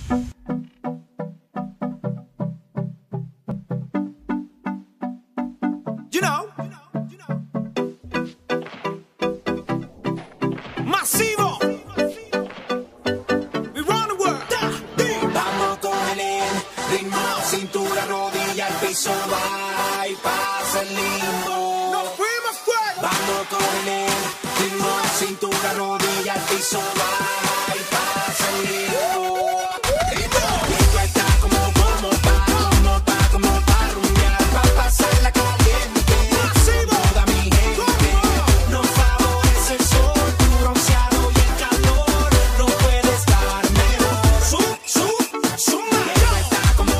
You know. Masivo. We run the world. Vamos con el ritmo, cintura, rodilla, el piso va y pasa el limbo. Nos fuimos fuera. Vamos con el ritmo, cintura, rodilla, el piso va y pasa el limbo. Esto está como pa rumbear, pa pasarla caliente. Toda mi gente nos favorece el sol, tu bronceado y el calor. No puede estar mejor. Suma. Esto está como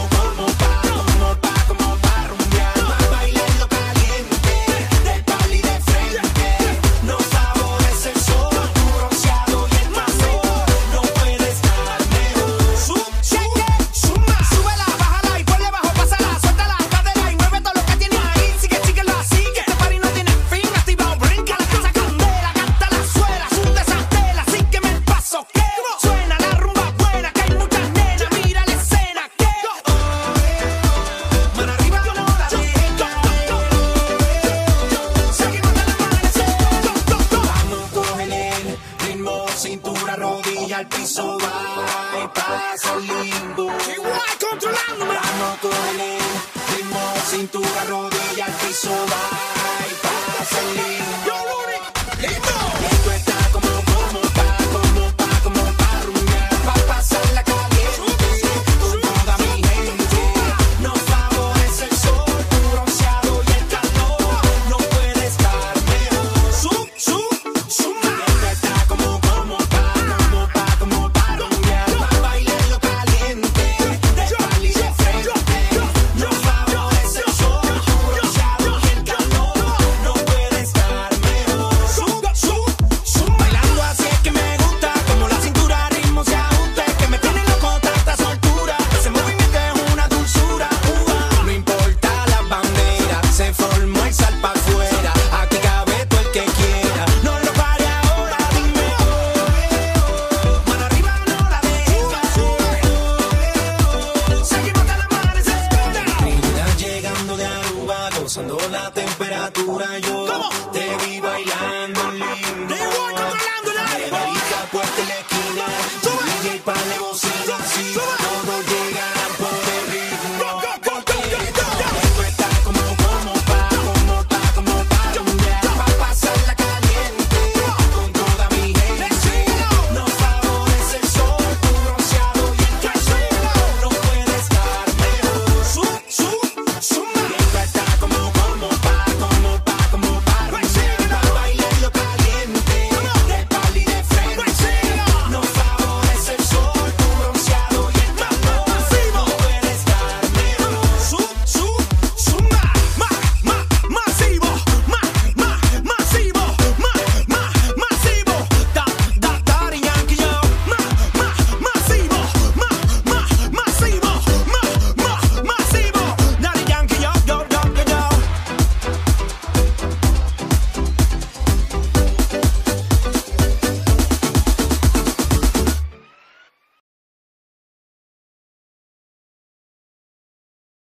pa rumbear, pa bailarlo caliente, del pal y de frente. Nos favorece el sol, tu bronceado y el calor. No puede estar mejor. Suma. Súbela, bájala y ponle bajo, pásala, suelta la cadera y mueve todo lo que tienes ahí. Síguelo así, que este party no tiene fin. Activado, brinca la casa candela, canta la suela, sunta esa tela, sígueme el paso que suena la rumba buena, que hay muchas nenas, mira la escena que mano arriba no la dejes. Seguimos hasta el amanecer. Vamos con el ritmo, cintura, rodilla, al piso va y pasa el limbo. Igual controlándome. Vamos con el ritmo, cintura, rodilla, al piso va y pasa el limbo. Yo, Rudy, lindo. Esto está como pa rumbear, pa pasarla caliente. Toda mi gente nos favorece el sol, tu bronceado y el calor. No puede estar mejor. Suma. Esto está como pa rumbear, pa bailarlo caliente, del pal y de frente. Nos favorece el sol, tu bronceado y el calor. No puede estar mejor. Bailando así es que me gusta, como la cintura ritmo se ajusta, es que me tiene loco tanta soltura. Ese movimiento es una dulzura. No importa las banderas, se formó el sal pa' afuera. Aquí cabe todo el que quiera. No lo pare ahora, dime mano arriba no la dejes. Seguimos hasta el amanecer. Trinidad llegando de Aruba, gozando la temperatura. Yo